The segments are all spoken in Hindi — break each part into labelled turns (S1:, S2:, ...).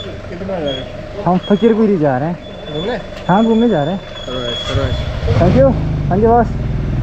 S1: कितना जा रहे हैं?
S2: हम फकीरपुरी जा रहे हैं
S1: घूमने।
S2: हाँ घूमने जा रहे हैं। Thank you. हाँ जी boss.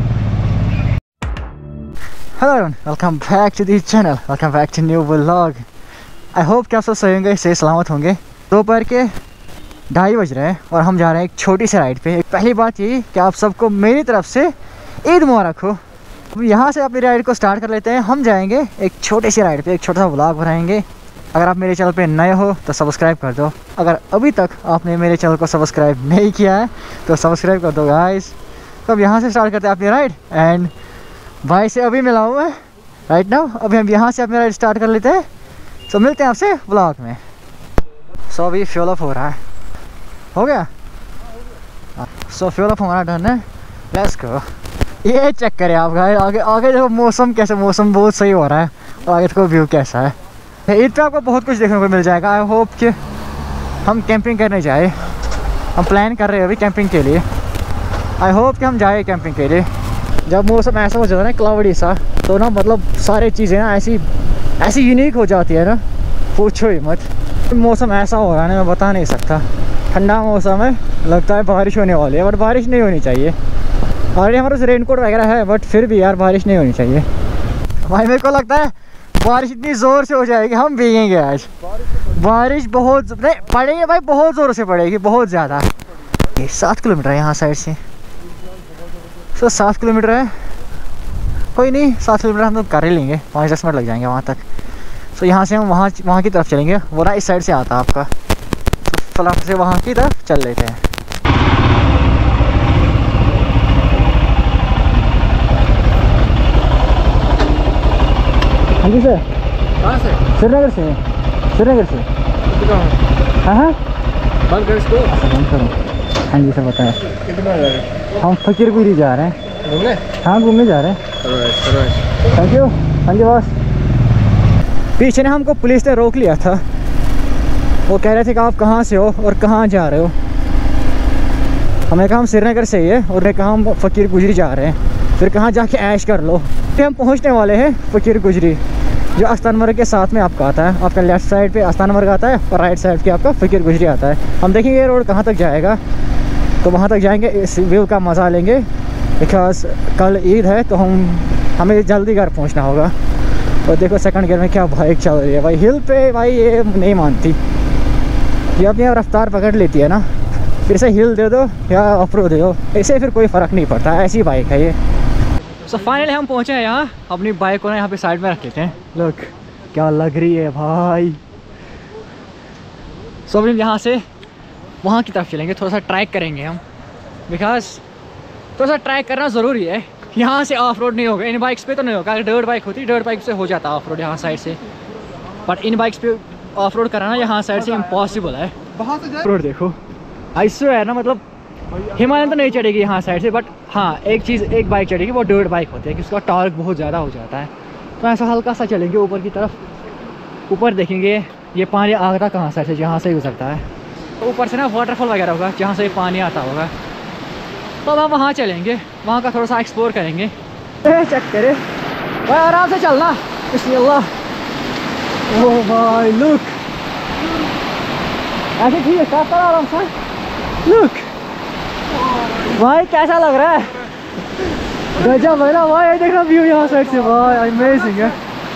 S2: Hello welcome back to the channel, welcome back to new vlog. I hope कि आप सब सही होंगे, सही सलामत होंगे। दोपहर के 2:30 बज रहे हैं और हम जा रहे हैं एक छोटी सी राइड पे। पहली बात यही कि आप सबको मेरी तरफ से ईद मुबारक हो। अब यहाँ से अपनी राइड को स्टार्ट कर लेते हैं। हम जाएंगे एक छोटी सी राइड पे, एक छोटा सा व्लॉग बनाएंगे। अगर आप मेरे चैनल पे नए हो तो सब्सक्राइब कर दो। अगर अभी तक आपने मेरे चैनल को सब्सक्राइब नहीं किया है तो सब्सक्राइब कर दो गाइस। तो अब यहाँ से स्टार्ट करते हैं अपनी राइड। एंड भाई से अभी मिला हूँ मैं राइट नाउ। अभी हम यहाँ से अपनी राइड स्टार्ट कर लेते हैं। तो मिलते हैं आपसे व्लॉग में। सो अभी फ्यूल अप हो रहा है, हो गया। सो फ्यूल अप हमारा डन है, लेट्स गो। ये चेक करें आप गाइस, आगे आगे देखो मौसम कैसे, मौसम बहुत सही हो रहा है और आगे देखो व्यू कैसा है। ईद पे आपको बहुत कुछ देखने को मिल जाएगा। आई होप कि हम कैंपिंग करने जाए। हम प्लान कर रहे हैं अभी कैंपिंग के लिए। आई होप कि हम जाए कैंपिंग के लिए। जब मौसम ऐसा हो जाता है ना क्लाउडी सा, तो ना मतलब सारी चीज़ें ना ऐसी यूनिक हो जाती है ना, पूछो ही मत। मौसम ऐसा हो रहा है ना, मैं बता नहीं सकता। ठंडा मौसम है, लगता है बारिश होने वाली है, बट बारिश नहीं होनी चाहिए। ऑलरेडी हमारे पास रेनकोट वगैरह है, बट फिर भी यार बारिश नहीं होनी चाहिए। भाई मेरे को लगता है बारिश इतनी ज़ोर से हो जाएगी, हम भीगेंगे आज। बारिश बहुत नहीं पड़ेगी भाई, बहुत ज़ोर से पड़ेगी, बहुत ज़्यादा। 7 किलोमीटर है यहाँ साइड से। 7 किलोमीटर है, कोई नहीं, 7 किलोमीटर हम लोग कर ही लेंगे। 5-10 मिनट लग जाएंगे वहाँ तक। तो यहाँ से हम वहाँ की तरफ चलेंगे। वो राइट साइड से आता है आपका, तो फटाफट से वहाँ की तरफ चल लेते हैं। हाँ जी सर।
S1: कहाँ से?
S2: श्रीनगर से। श्रीनगर से। हाँ हाँ
S1: बंद कर इसको।
S2: बंद करो। हाँ जी सर बताएं।
S1: कितना जा रहे हैं?
S2: हम फकीरपुरी जा रहे हैं
S1: घूमने।
S2: हाँ घूमने जा रहे हैं। Thank you. हाँ जी बॉस। पीछे ना हमको पुलिस ने रोक लिया था। वो कह रहे थे कि आप कहाँ से हो और कहाँ जा रहे हो। हमने कहा हम श्रीनगर से ही है, और ने कहा हम फ़कीर गुजरी जा रहे हैं। फिर कहाँ जाके ऐश कर लो। फिर हम पहुँचने वाले हैं फ़कीर गुजरी, जो आस्तानमर्ग के साथ में आपका आता है। आपका लेफ्ट साइड पे आस्तानमर्ग आता है और राइट साइड पे आपका फ़कीर गुजरी आता है। हम देखेंगे ये रोड कहाँ तक जाएगा, तो वहाँ तक जाएंगे, इस व्यू का मज़ा लेंगे। बिकॉज कल ईद है तो हमें जल्दी घर पहुँचना होगा। और देखो सेकंड गियर में क्या बाइक चल रही है भाई, हिल पे भाई ये नहीं मानती। ये अपनी रफ्तार पकड़ लेती है ना, फिर से हिल दे दो या ऑफ रोड दे दो, ऐसे फिर कोई फ़र्क नहीं पड़ता, ऐसी बाइक है ये। सो फाइनली हम पहुँचे हैं यहाँ। अपनी बाइक को ना यहाँ पे साइड में रख लेते हैं। लुक क्या लग रही है भाई। सो अब यहाँ से वहाँ की तरफ चलेंगे, थोड़ा सा ट्रैक करेंगे हम। बिकॉज थोड़ा सा ट्रैक करना ज़रूरी है। यहाँ से ऑफ रोड नहीं होगा, इन बाइक्स पे तो नहीं होगा। अगर डर्ट बाइक होती, डर्ट बाइक से हो जाता ऑफ रोड यहाँ साइड से, बट इन बाइक्स पे ऑफ रोड कराना यहाँ साइड से इम्पॉसिबल है। रोड देखो ऐसे है ना, मतलब हिमालयन तो नहीं चढ़ेगी यहाँ साइड से, बट हाँ एक बाइक चढ़ेगी, वो डर्ट बाइक होती है कि उसका टॉर्क बहुत ज़्यादा हो जाता है। तो ऐसा हल्का सा चलेंगे ऊपर की तरफ। ऊपर देखेंगे ये पानी आता कहाँ साइड से, जहाँ से गुजरता है। तो ऊपर से ना वाटरफॉल वगैरह होगा जहाँ से पानी आता होगा। तो अब हम वहाँ चलेंगे, वहाँ का थोड़ा सा एक्सप्लोर करेंगे। चेक करें भाई, आराम से चलना। बिस्मिल्लाह। ओह भाई लुक, ऐसे ठीक है, स्टार्ट करो आराम से। लुक भाई कैसा लग रहा है, गजब है ना भाई। देखना व्यू यहाँ साइड से भाई, अमेजिंग है।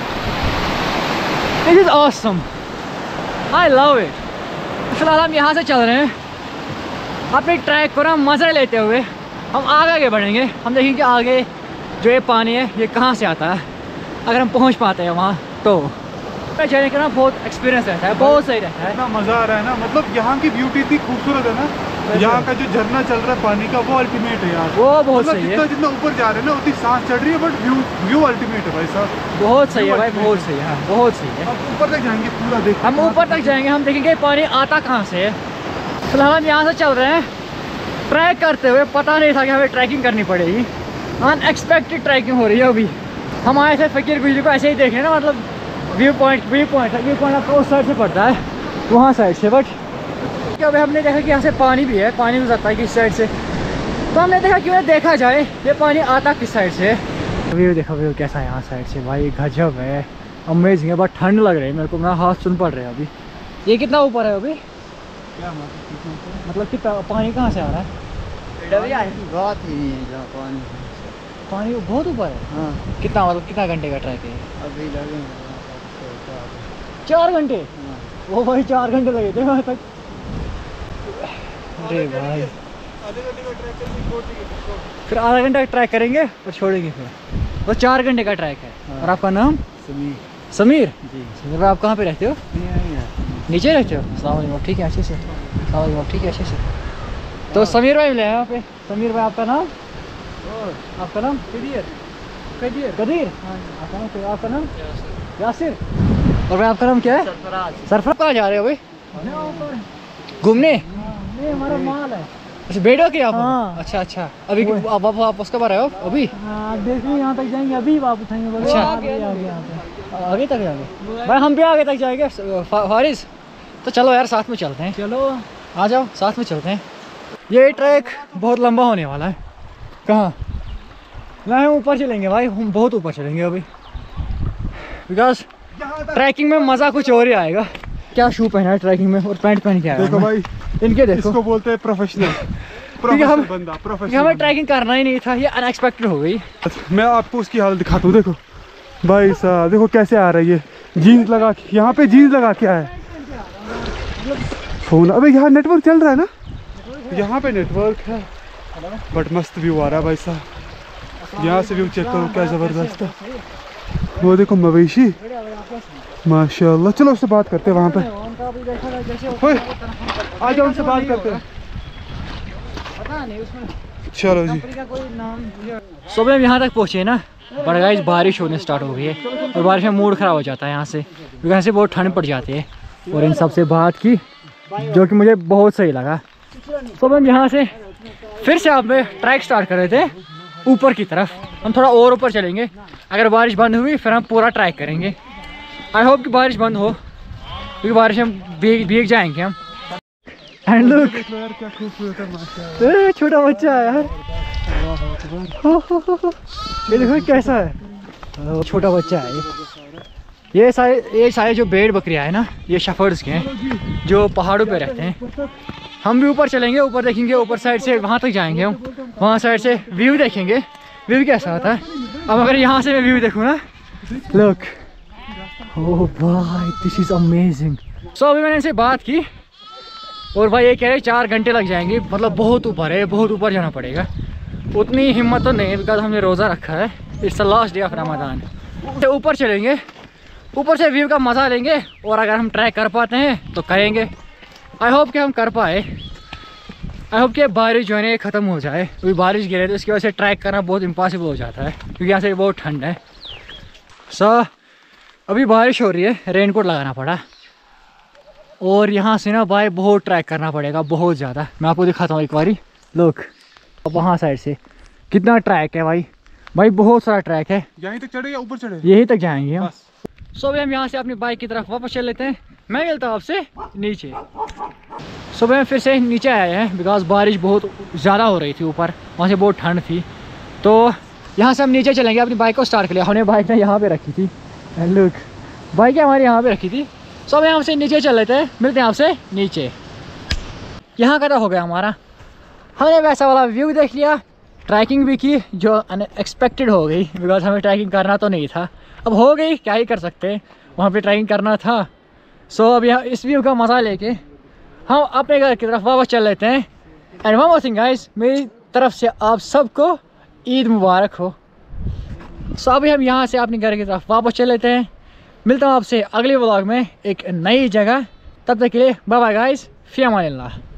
S2: This is awesome, I love it. फिलहाल हम यहाँ से चल रहे हैं अपने ट्रैक को ना मज़े लेते हुए। हम आगे बढ़ेंगे, हम देखेंगे आगे जो ये पानी है ये कहाँ से आता है। अगर हम पहुँच पाते हैं वहाँ तो चलने का ना बहुत एक्सपीरियंस रहता है, बहुत सही रहता है।
S1: इतना मज़ा आ रहा है ना, मतलब यहाँ की ब्यूटी इतनी खूबसूरत है ना। यहाँ का जो झरना चल रहा है पानी का, वो अल्टीमेट है यार। वो बहुत सही है। जितना ऊपर जा रहे हैं ना उतनी सांस चढ़ रही है, बट व्यू अल्टीमेट है भाई साहब। बहुत सही है भाई, बहुत सही है, बहुत सही है। अब ऊपर तक जाएंगे, पूरा देख,
S2: हम ऊपर तक जाएंगे, हम देखेंगे पानी आता कहाँ से है। फिलहाल हम यहाँ से चल रहे हैं ट्रैक करते हुए। पता नहीं था कि हमें ट्रैकिंग करनी पड़ेगी, अनएक्सपेक्टेड ट्रैकिंग हो रही है। अभी हम आए थे फ़कीर गुजरी को ऐसे ही देखने ना, मतलब व्यू पॉइंट आपको उस साइड से पड़ता है, वहाँ साइड से। बट अभी हमने देखा कि यहाँ से पानी भी है, पानी गुजरता है किस साइड से। तो हमने देखा क्यों देखा जाए ये पानी आता किस साइड से। व्यू देखो, व्यू कैसा है यहाँ साइड से भाई, गजब है, अमेजिंग है। बट ठंड लग रही है मेरे को, मेरा हाथ सुन पड़ रहा है अभी। ये कितना ऊपर है अभी?
S1: क्या
S2: मतलब कितना पानी कहाँ से आ रहा है?
S1: बात ही नहीं है जहाँ पानी
S2: पानी बहुत ऊपर है।
S1: हाँ
S2: कितना मतलब कितना घंटे का ट्रैक है?
S1: अभी लगेंगे
S2: 4 घंटे। वो भाई 4 घंटे लगे थे वहाँ तक। अरे भाई फिर आधा घंटा ट्रैक करेंगे और छोड़ेंगे फिर। वो 4 घंटे का ट्रैक है। और आपका नाम?
S1: समीर।
S2: समीर
S1: जी।
S2: समीर भाई आप कहाँ पे रहते हो? नीचे रहते हो? अस्सलाम वालेकुम। ठीक है अच्छे से। अस्सलाम वालेकुम। ठीक है अच्छे से। तो समीर भाई मिले हैं यहाँ पे। समीर भाई आपका नाम? आपका नाम? कदीर। कदीर? आपका नाम? यासिर। और भाई आपका नाम क्या है? सरफराज। सरफराज कहाँ जा रहे हो भाई? घूमने? नहीं हमारा माल है। अच्छा बेटो के आप? हाँ। अच्छा अच्छा अभी आप वापस कब आ रहे हो? अभी देखिए यहाँ तक जाएंगे अभी वापस आएंगे। अच्छा आगे तक जाएंगे भाई हम भी आगे तक जाएंगे फारिस। तो चलो यार साथ में चलते हैं। चलो आ जाओ साथ में चलते हैं। ये ट्रैक बहुत लंबा होने वाला है। कहाँ? ना हम ऊपर चलेंगे भाई हम बहुत ऊपर चलेंगे अभी बिकॉज ट्रैकिंग में मज़ा कुछ और ही आएगा। क्या शू पहना है ट्रैकिंग में और पैंट पहन के आया
S1: देखो भाई
S2: इनके देखो।
S1: इसको बोलते हैं प्रोफेशनल बंदा प्रोफेशनल।
S2: हमें ट्रैकिंग करना ही नहीं था ये अनएक्सपेक्टेड हो गई।
S1: मैं आपको उसकी हालत दिखाता हूँ। देखो भाई साहब देखो कैसे आ रही है जीन्स लगा के। यहाँ पे जीन्स लगा के आया फोन। अबे यहाँ नेटवर्क चल रहा है ना? यहाँ पे नेटवर्क है बट मस्त व्यू आ रहा है भाई साहब। यहाँ से व्यू चेक करो क्या जबरदस्त है। वो देखो मवेशी माशाल्लाह। चलो उससे बात करते हैं वहाँ पे। आ जाओ उनसे बात करते हैं। चलो जी
S2: सुबह हम यहाँ तक पहुँचे ना बट गाइस बारिश होने स्टार्ट हो गई है और बारिश में मूड ख़राब हो जाता है यहाँ से क्योंकि यहाँ से बहुत ठंड पड़ जाती है। और इन सब से बात की जो कि मुझे बहुत सही लगा। सुबह हम यहाँ से फिर से आप ट्रैक स्टार्ट कर रहे थे ऊपर की तरफ। हम थोड़ा और ऊपर चलेंगे। अगर बारिश बंद हुई फिर हम पूरा ट्रैक करेंगे। आई होप कि बारिश बंद हो क्योंकि बारिश में भीग जाएंगे हम। एंड लुक
S1: क्या खूबसूरत है माशाल्लाह।
S2: छोटा बच्चा है यार। ये देखो कैसा है छोटा बच्चा है। ये सारे जो भेड़ बकरियां है ना ये शेफर्ड्स के हैं जो पहाड़ों पे रहते हैं। हम भी ऊपर चलेंगे ऊपर देखेंगे ऊपर साइड से वहाँ तक जाएंगे हम। वहाँ साइड से व्यू देखेंगे व्यू कैसा होता है। अब अगर यहाँ से मैं व्यू देखूँ ना लुक ओह भाई दिस इज अमेजिंग। सो अभी मैंने इनसे बात की और भाई ये कह रहे 4 घंटे लग जाएंगे। मतलब बहुत ऊपर है बहुत ऊपर जाना पड़ेगा। उतनी हिम्मत तो नहीं है बिकॉज हमने रोज़ा रखा है। It's the last day of Ramzan. तो ऊपर चलेंगे ऊपर से व्यू का मज़ा लेंगे और अगर हम ट्रैक कर पाते हैं तो करेंगे। आई होप कि हम कर पाए। आई होप कि बारिश जो है ना ख़त्म हो जाए। अभी बारिश गिरे तो इसकी वजह से ट्रैक करना बहुत इम्पॉसिबल हो जाता है क्योंकि यहाँ से बहुत ठंड है। सो अभी बारिश हो रही है रेनकोट लगाना पड़ा और यहाँ से ना भाई बहुत ट्रैक करना पड़ेगा बहुत ज़्यादा। मैं आपको दिखाता हूँ एक बारी। लोग वहाँ साइड से कितना ट्रैक है भाई बहुत सारा ट्रैक है।
S1: यहीं तक चढ़े या ऊपर चढ़े?
S2: यहीं तक जाएंगे हम। सो अभी हम यहाँ से अपनी बाइक की तरफ वापस चल लेते हैं। मैं मिलता हूँ आपसे नीचे। सुबह में फिर से नीचे आए हैं बिकॉज बारिश बहुत ज़्यादा हो रही थी ऊपर। वहाँ से बहुत ठंड थी तो यहाँ से हम नीचे चलेंगे। अपनी बाइक को स्टार्ट कर लिया हमने। बाइक ने यहाँ पे रखी थी लुक बाइक हमारी यहाँ पे रखी थी। सो हम यहाँ से नीचे चल लेते हैं। मिलते हैं आपसे नीचे। यहाँ का तो हो गया हमारा। हमने वैसा वाला व्यू देख लिया ट्रैकिंग भी की जो अनएक्सपेक्टेड हो गई बिकॉज हमें ट्रैकिंग करना तो नहीं था। अब हो गई क्या ही कर सकते हैं वहाँ पे ट्रैकिंग करना था। सो अब यहाँ इस व्यू का मज़ा लेके हम अपने घर की तरफ वापस चल लेते हैं। And one more thing guys मेरी तरफ से आप सबको ईद मुबारक हो। सो अभी हम यहाँ से अपने घर की तरफ वापस चल लेते हैं। मिलता हूँ आपसे अगले व्लॉग में एक नई जगह। तब तक के लिए बाय बाय गाइस। फ़ी अमानिल्लाह।